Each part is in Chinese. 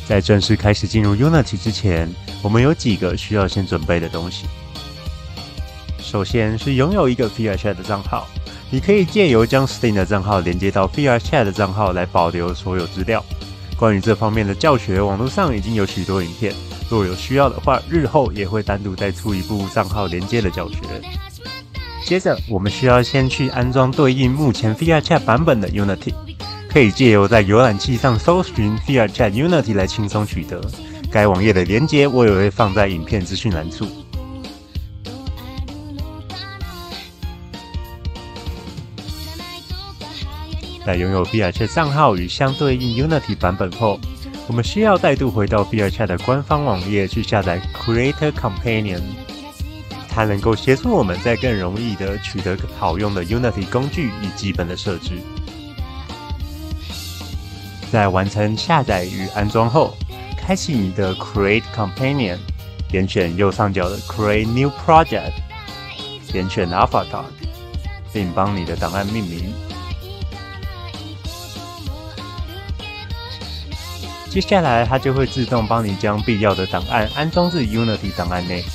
在正式开始进入 Unity 之前，我们有几个需要先准备的东西。首先是拥有一个 VRChat 的账号，你可以借由将 Steam 的账号连接到 VRChat 的账号来保留所有资料。关于这方面的教学，网络上已经有许多影片，若有需要的话，日后也会单独再出一部账号连接的教学。接着，我们需要先去安装对应目前 VRChat 版本的 Unity， 可以借由在浏览器上搜寻 VRChat Unity 来轻松取得。该网页的连结我也会放在影片资讯栏处。在拥有 VRChat 账号与相对应 Unity 版本后，我们需要再度回到 VRChat 的官方网页去下载 Creator Companion， 它能够协助我们在更容易的取得好用的 Unity 工具与基本的设置。在完成下载与安装后，开启你的 Create Companion， 点选右上角的 Create New Project， 点选 Avatar， 并帮你的档案命名。接下来，它就会自动帮你将必要的档案安装至 Unity 档案内。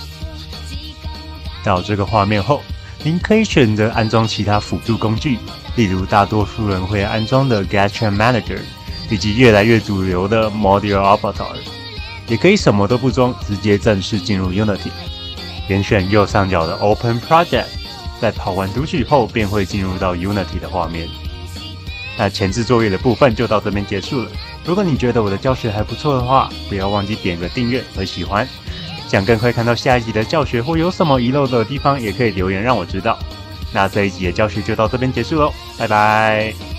到这个画面后，您可以选择安装其他辅助工具，例如大多数人会安装的 Gacha Manager， 以及越来越主流的 Modular Avatar。也可以什么都不装，直接正式进入 Unity。点选右上角的 Open Project， 在跑完读取后，便会进入到 Unity 的画面。那前置作业的部分就到这边结束了。如果你觉得我的教学还不错的话，不要忘记点个订阅和喜欢。想更快看到下一集的教学或有什么遗漏的地方，也可以留言让我知道。那这一集的教学就到这边结束喽，拜拜。